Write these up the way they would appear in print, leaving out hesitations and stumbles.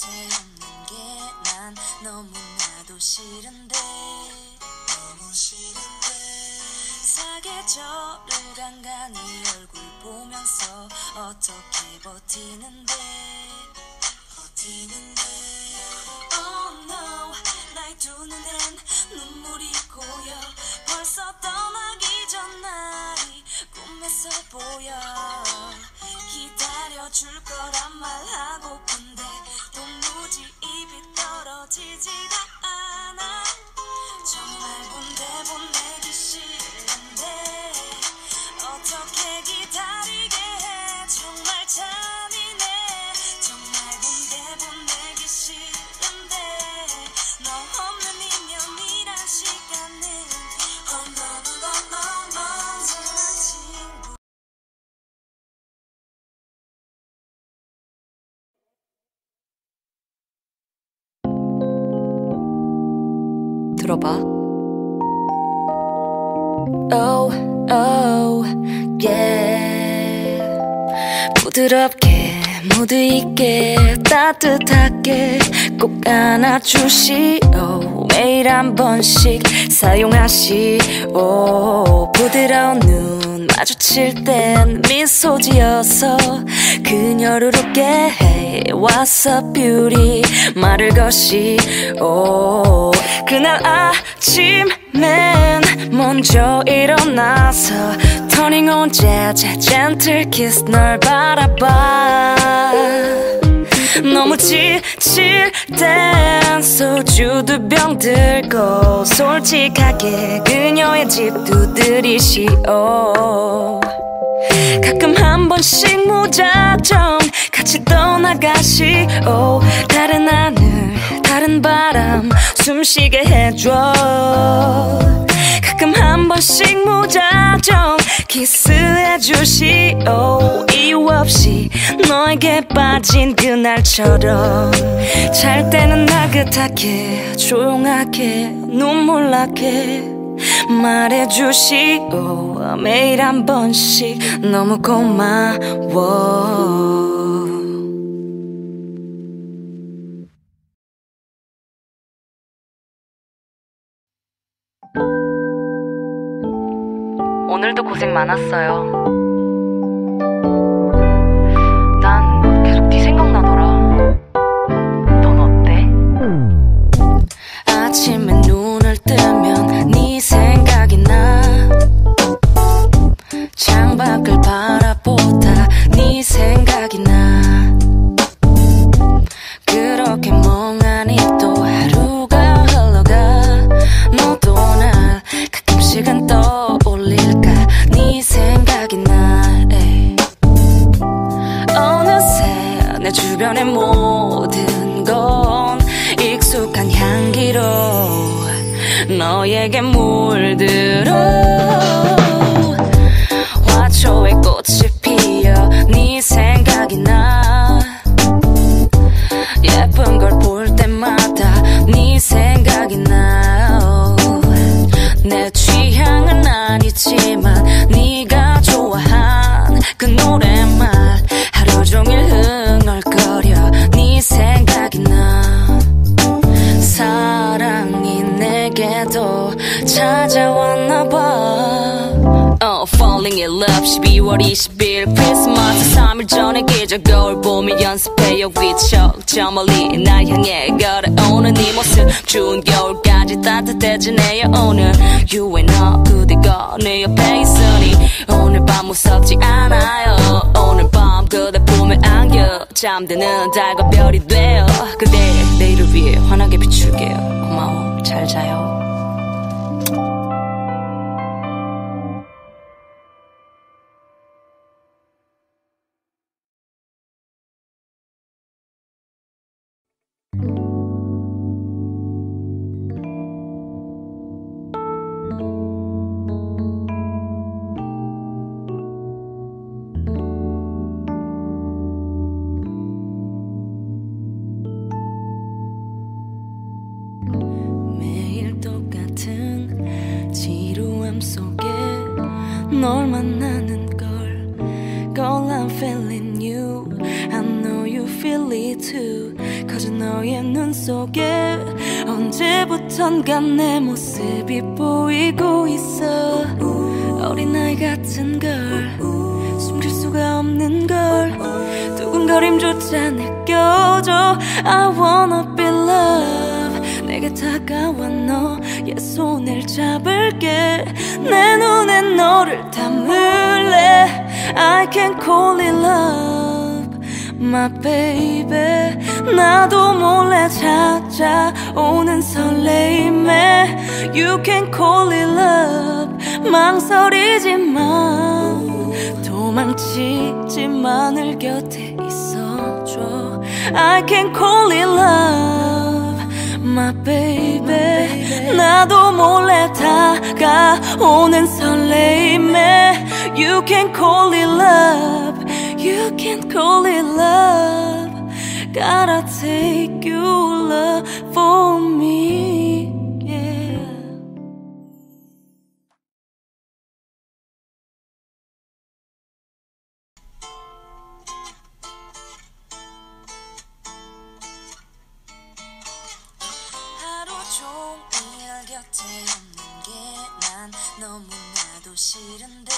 없는 게 난 너무나도 싫은데 사계절을 간간히 얼굴 보면서 어떻게 버티는데 Oh no 나의 두 눈엔 눈물이 고여 벌써 떠나기 전 날이 꿈에서 보여 기다려줄 거란 말하고픈데 도무지 입이 떨어지지가 않아 정말 군대 보내기 싫은데 어떻게 기다리게 해 정말 잔인해 정말 군대 보내기 싫은데 너 없는 2년이란 시간은 너무도 너무 친구 들어봐. Oh, oh, yeah. 부드럽게 무드 있게 따뜻하게 꼭 안아주시오 매일 한 번씩 사용하시오 부드러운 눈 마주칠 땐 미소 지어서 그녀를 웃게 해 What's up beauty 말을 거시오 그날 아침엔 먼저 일어나서 Turning on jazz gentle kiss 널 바라봐 너무 지칠 땐 소주 2병 들고 솔직하게 그녀의 집 두드리시오 가끔 한 번씩 무작정 같이 떠나가시오 다른 하늘 다른 바람 숨쉬게 해줘 가끔 한 번씩 무작정 키스해주시오 이유 없이 너에게 빠진 그날처럼 잘 때는 나긋하게 조용하게 눈물 나게 말해주시오 매일 한 번씩 너무 고마워 오늘도 고생 많았어요. 난 계속 네 생각나더라. 넌 어때? 아침에 눈을 뜨면 네 생각이 나 창밖을 바라보다 네 생각이 나 그렇게 멍하니 또 하루가 흘러가 너도 날 가끔씩은 떠올릴까 네 생각이 나 어느새 내 주변의 모든 건 익숙한 향기로 너에게 물들어 화초에 꽃이 피어 네 생각이 나 예쁜 걸 볼 때마다 네 생각이 나 내 취향은 아니지만 네가 좋아한 그 노래만 하루 종일 흥얼거려 네 생각이 나 사랑이 내게도 찾아왔나 봐 Falling in love 12월 20일 크리스마스 3일 전에 기적 거울 보며 연습해 여기 저 멀리 날 향해 걸어오는 네 모습 추운 겨울까지 따뜻해지네요 오늘 You and I 그대가 내 옆에 있으니 오늘 밤 무섭지 않아요 오늘 밤 그대 품에 안겨 잠드는 달과 별이 되어 그대 내일을 위해 환하게 비출게요 고마워 잘 자요 널 만나는 걸 Girl I'm feeling you I know you feel it too 커진 너의 눈 속에 언제부턴가 내 모습이 보이고 있어. 어린아이 같은 걸 숨길 수가 없는 걸 두근거림조차 느껴져. I wanna be loved. 내게 다가와 너의 손을 잡을게. 내 눈에 너를 담을래. I can call it love, my baby. 나도 몰래 찾아오는 설레임에 You can call it love. 망설이지 마. 도망치지만을 곁에 있어줘. I can call it love, my baby. 나도 몰래 다가오는 설레임에 You can call it love. You can call it love. Gotta take your love for me, yeah. 하루 종일 곁에 없는 게 난 너무나도 싫은데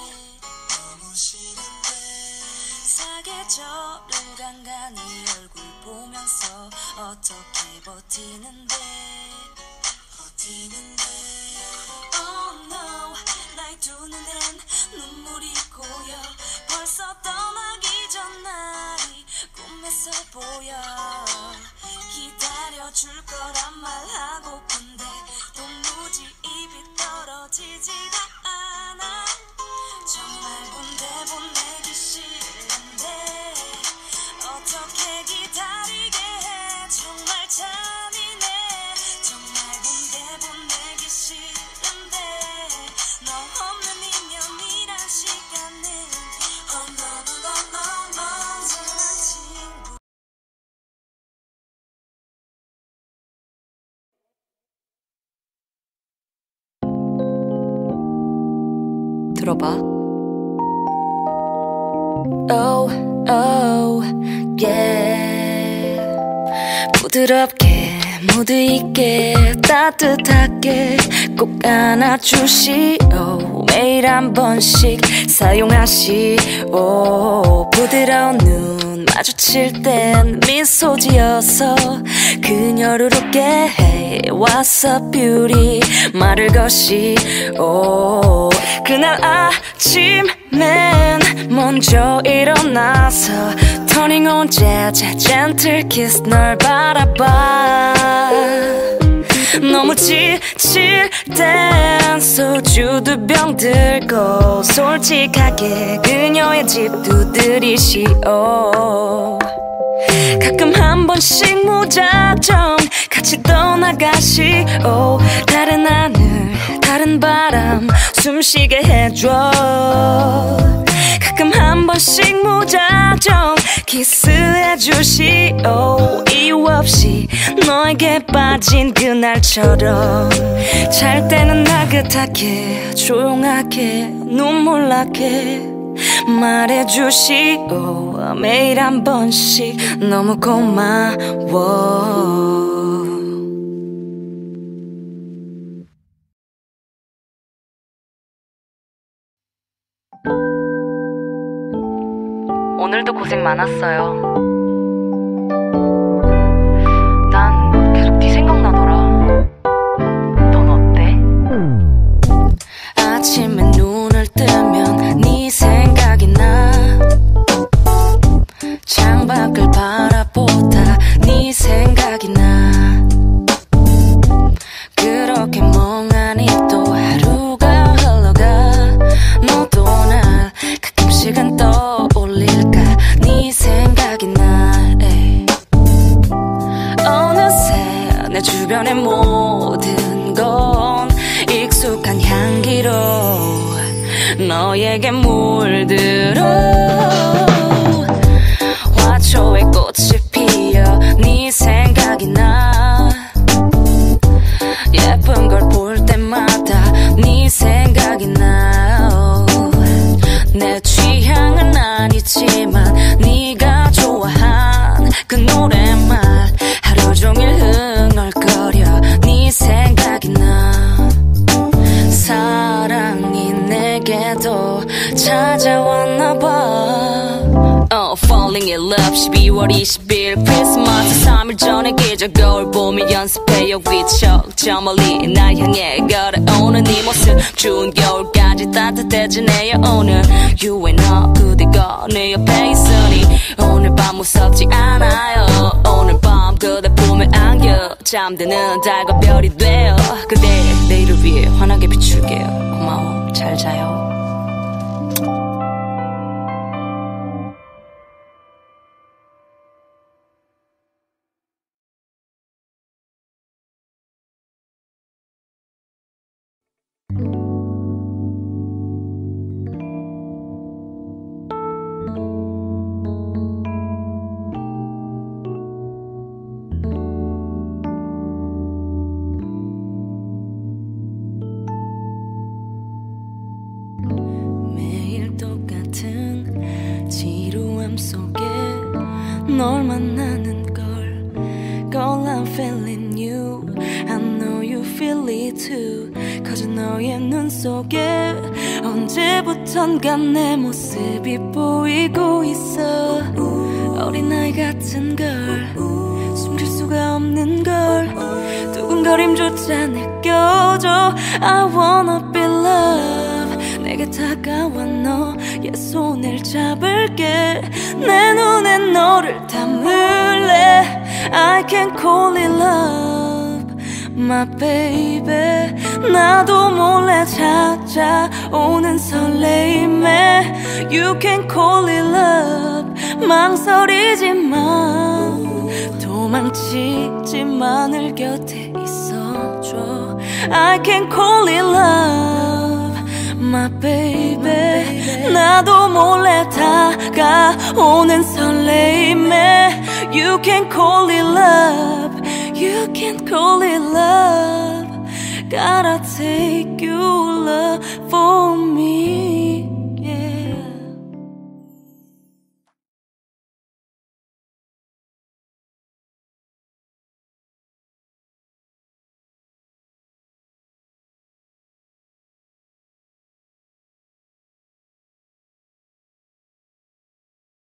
사계절을 간간히 얼굴 보면서 어떻게 버티는데 Oh no, 나의 두 눈엔 눈물이 고여. 벌써 떠나기 전 날이 꿈에서 보여. 기다려줄 거란 말하고픈데 도무지 입이 떨어지지가 않아. 정말 군대 보내기 싫은데 어떻게 기다리게 해. 정말 잔인해. 정말 군대 보내기 싫은데 너 없는 2년이란 시간은 언제나 친구. 들어봐. Oh, oh, yeah. 부드럽게 무드 있게 따뜻하게 꼭 안아주시오. 매일 한 번씩 사용하시오. 부드러운 눈 마주칠 땐 미소 지어서 그녀를 웃게 해. What's up beauty 말을 거시오. 그날 아침엔 먼저 일어나서 Turning on jazz, gentle kiss 널 바라봐. 너무 지칠 땐 소주 2병 들고 솔직하게 그녀의 집 두드리시오. 가끔 한 번씩 무작정 같이 떠나가시오. 다른 하늘 다른 바람 숨쉬게 해줘. 가끔 한 번씩 무작정 키스해주시오. 이유 없이 너에게 빠진 그날처럼 잘 때는 나긋하게 조용하게 눈물 나게 말해주시오. 매일 한 번씩 너무 고마워. 오늘도 고생 많았어요. 난 계속 네 생각나더라. 넌 어때? 아침에 눈을 뜨면 네 생각이 나. 창밖을 바라보다 네 생각이 나. 그렇게 멍하니 또 하루가 흘러가. 너도 날 가끔씩은 떠올릴까. 네 생각이 나. 어느새 내 주변의 모든 건 익숙한 향기로 너에게 물들어. 화초에 꽃이 피어 네 생각이 나. 예쁜 걸 볼 때마다 네 생각이 나. 내 취향은 아니지만 네가 좋아한 그 노래만 하루 종일 흥얼거려 네 생각이 나 사랑이 내게도 찾아왔나봐 Falling in love 12월 20일 크리스마스 3일 전에 기적 거울 보며 연습해요 위쳐 저 멀리 날 향해 걸어오는 네 모습 추운 겨울까지 따뜻해지네요 오늘 You and I 그대가 내 옆에 있으니 오늘 밤 무섭지 않아요 오늘 밤 그대 품에 안겨 잠드는 달과 별이 되어 그대 내일을 위해 환하게 비출게요 고마워 잘 자요 널 만나는 걸 Girl I'm feeling you I know you feel it too Cause 너의 눈 속에 언제부턴가 내 모습이 보이고 있어 어린아이 같은 걸 숨길 수가 없는 걸 두근거림조차 느껴져 I wanna be loved 내게 다가와 너의 손을 잡을게 내 눈에 너를 담을래 I can call it love My baby 나도 몰래 찾아오는 설레임에 You can call it love 망설이지 마 도망치지만을 곁에 있어줘 I can call it love My baby 나도 몰래 다가오는 설레임에 You can call it love You can call it love Gotta take your love for me